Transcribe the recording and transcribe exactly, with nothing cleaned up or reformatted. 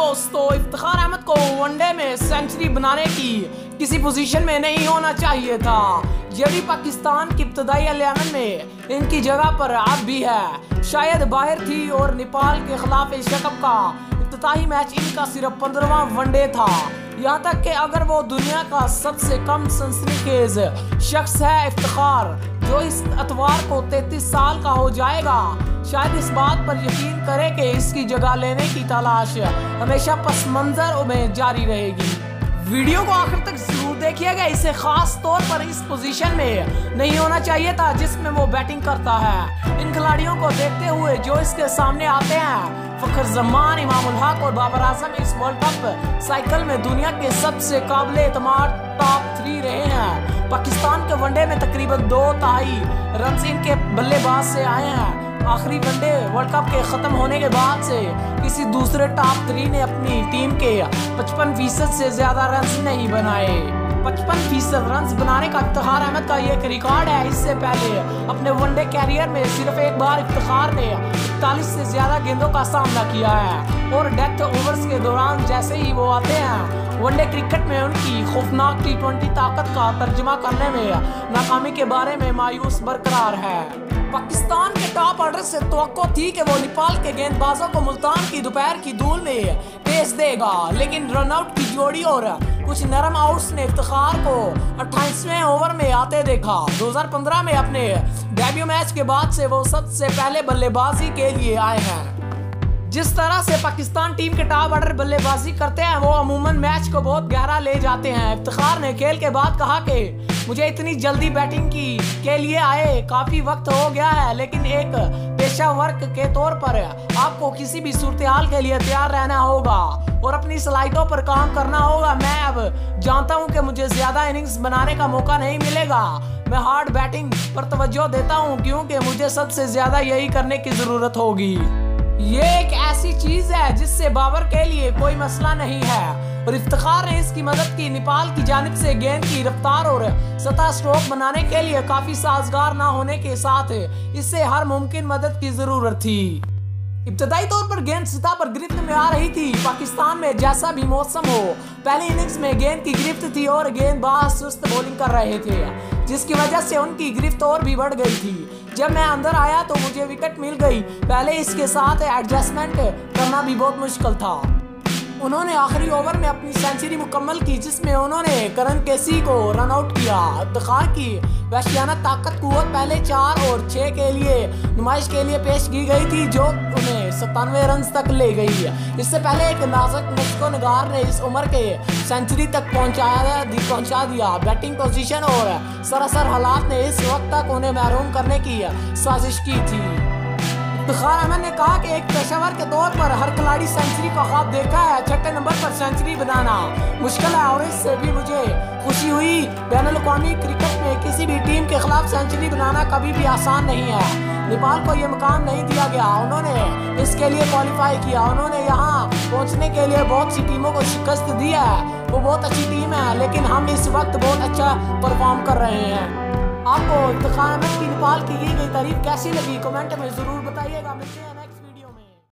दोस्तों, इफ्तिखार अहमद को वनडे में सेंचुरी बनाने की किसी पोजीशन में नहीं होना चाहिए था। ये भी पाकिस्तान की इब्तदाई इलेवन में इनकी जगह पर अब भी है, शायद बाहर थी। और नेपाल के खिलाफ एशिया कप का इफ्तिताही मैच इनका सिर्फ पंद्रहवां वनडे था। यहाँ तक कि अगर वो दुनिया का सबसे कम सनसनीखेज शख्स है इफ्तिखार, जो इस अतवार को तैंतीस साल का हो जाएगा, शायद इस बात पर यकीन करे कि इसकी जगह लेने की तलाश हमेशा पस मंजर में जारी रहेगी। वीडियो को आखिर तक जरूर देखिएगा। इसे खास तौर पर इस पोजीशन में नहीं होना चाहिए था जिसमें वो बैटिंग करता है। इन खिलाड़ियों को देखते हुए जो इसके सामने आते हैं, फखर जमान, इमामुल हक और बाबर आजम इस वर्ल्ड कप साइकिल में दुनिया के सबसे काबिल एतमाद टॉप थ्री रहे हैं। पाकिस्तान के वनडे में तकरीबन दो तिहाई रन इनके बल्लेबाज से आए हैं। आखिरी वनडे वर्ल्ड कप के खत्म होने के बाद से किसी दूसरे टॉप थ्री ने अपनी टीम के पचपन फीसद से ज्यादा रन नहीं बनाए। पचपन फीसद रन बनाने का इफ्तिखार अहमद का एक रिकॉर्ड है। इससे पहले अपने वनडे कैरियर में सिर्फ एक बार इफ्तिखार ने इकतालीस से ज्यादा गेंदों का सामना किया है। और डेथ ओवर्स के दौरान जैसे ही वो आते हैं, वनडे क्रिकेट में उनकी खौफनाक टी ट्वेंटी ताकत का तर्जुमा करने में नाकामी के बारे में मायूस बरकरार है। पाकिस्तान के टॉप ऑर्डर से तवक्को थी कि वो नेपाल के गेंदबाजों को मुल्तान की दोपहर की धूल में पेश देगा, लेकिन रनआउट की जोड़ी और कुछ नरम आउट्स ने इफ्तिखार को अट्ठाईसवें ओवर में आते देखा। दो हज़ार पंद्रह में अपने डेब्यू मैच के बाद से वो सबसे पहले बल्लेबाजी के लिए आए हैं। जिस तरह से पाकिस्तान टीम के टॉप ऑर्डर बल्लेबाजी करते हैं, वो अमूमन मैच को बहुत गहरा ले जाते हैं। इफ्तिखार ने खेल के बाद कहा कि मुझे इतनी जल्दी बैटिंग की के लिए आए काफी वक्त हो गया है, लेकिन एक पेशा वर्ग के तौर पर आपको किसी भी सूरत हाल के लिए तैयार रहना होगा और अपनी सलाहियतों पर काम करना होगा। मैं अब जानता हूं कि मुझे ज्यादा इनिंग्स बनाने का मौका नहीं मिलेगा। मैं हार्ड बैटिंग पर तवज्जो देता हूं क्योंकि मुझे सबसे ज्यादा यही करने की जरूरत होगी। ये एक ऐसी चीज है जिससे बाबर के लिए कोई मसला नहीं है और इफ्तिखार ने इसकी मदद की। नेपाल की जानिब से गेंद की रफ्तार और सतह स्ट्रोक बनाने के लिए काफी साजगार ना होने के साथ इससे हर मुमकिन मदद की जरूरत थी। इब्तदाई तौर पर गेंद सतह पर गिरफ्त में आ रही थी। पाकिस्तान में जैसा भी मौसम हो, पहली इनिंग्स में गेंद की गिरफ्त थी और गेंदबाज सुस्त बॉलिंग कर रहे थे, जिसकी वजह से उनकी गिरफ्त और भी बढ़ गई थी। जब मैं अंदर आया तो मुझे विकेट मिल गई। पहले इसके साथ एडजस्टमेंट करना भी बहुत मुश्किल था। उन्होंने आखिरी ओवर में अपनी सेंचुरी मुकम्मल की, जिसमें उन्होंने करण केसी को रन आउट किया। इफ्तिखार की वहशियाना ताकत कुव्वत पहले चार और छह के लिए नुमाइश के लिए पेश की गई थी, जो उन्हें सत्तानवे रन तक ले गई। इससे पहले एक नाजुक मुस्को नगार ने इस उम्र के सेंचुरी तक पहुंचाया पहुंचा दिया। बैटिंग पोजीशन और सरासर हालात ने इस वक्त तक उन्हें महरूम करने की साजिश की थी। इफ्तिखार अहमद ने कहा कि एक पेशेवर के तौर पर हर खिलाड़ी सेंचुरी का ख्वाब देखा है। छठे नंबर पर सेंचुरी बनाना मुश्किल है और इससे भी मुझे खुशी हुई। बैनुल-अक़वामी क्रिकेट में किसी भी टीम के खिलाफ सेंचुरी बनाना कभी भी आसान नहीं है। नेपाल को यह मुकाम नहीं दिया गया, उन्होंने इसके लिए क्वालिफाई किया। उन्होंने यहाँ पहुँचने के लिए बहुत सी टीमों को शिकस्त दी है। वो बहुत अच्छी टीम है, लेकिन हम इस वक्त बहुत अच्छा परफॉर्म कर रहे हैं। आपको इफ्तिखार अहमद की नेपाल की की गई तारीफ कैसी लगी, कमेंट में जरूर बताइएगा। मिलते हैं नेक्स्ट